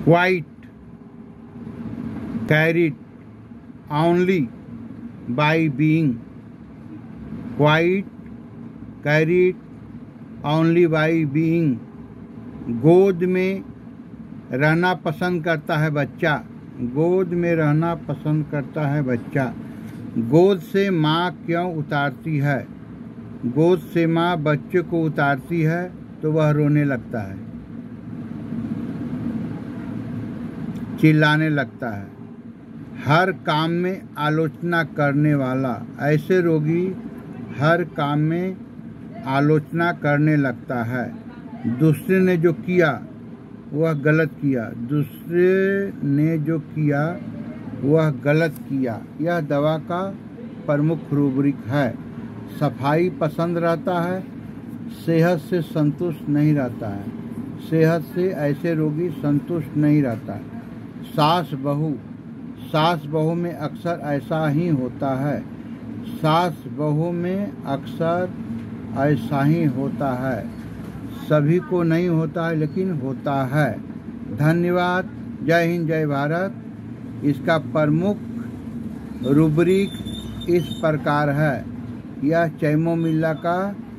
quite carried only by being, quite carried only by being। गोद में रहना पसंद करता है बच्चा, गोद में रहना पसंद करता है बच्चा। गोद से माँ क्यों उतारती है? गोद से माँ बच्चे को उतारती है तो वह रोने लगता है, चिल्लाने लगता है। हर काम में आलोचना करने वाला, ऐसे रोगी हर काम में आलोचना करने लगता है। दूसरे ने जो किया वह गलत किया, दूसरे ने जो किया वह गलत किया। यह दवा का प्रमुख रूब्रिक है। सफाई पसंद रहता है, सेहत से संतुष्ट नहीं रहता है, सेहत से ऐसे रोगी संतुष्ट नहीं रहता है। सास बहू में अक्सर ऐसा ही होता है, सास बहू में अक्सर ऐसा ही होता है। सभी को नहीं होता है लेकिन होता है। धन्यवाद। जय हिंद, जय भारत। इसका प्रमुख रूब्रिक इस प्रकार है। यह चैमोमिला का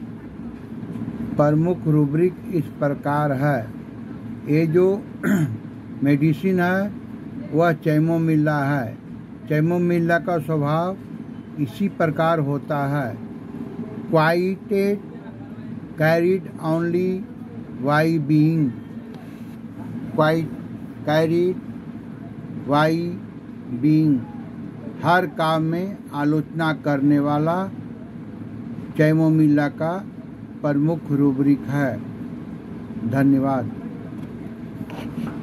प्रमुख रूब्रिक इस प्रकार है। ये जो मेडिसिन है वह चैमोमिला है। चैमोमिला का स्वभाव इसी प्रकार होता है। Quite carried only by being, quite carried by being। हर काम में आलोचना करने वाला चैमोमिला का प्रमुख रूब्रिक है। धन्यवाद।